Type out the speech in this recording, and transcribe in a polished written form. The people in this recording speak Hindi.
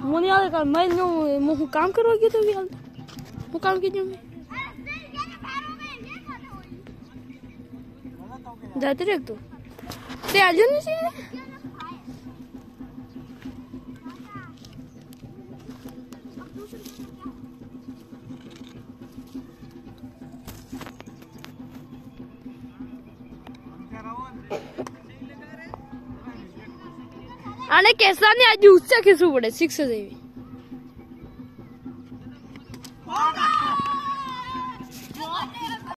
मुझे याद कर मैं नो मुझे काम करोगी तो यार वो काम कीजिए मैं जाते रह तो ते आ जाने से आने कैसा नहीं आज उससे किसू पड़े 6 से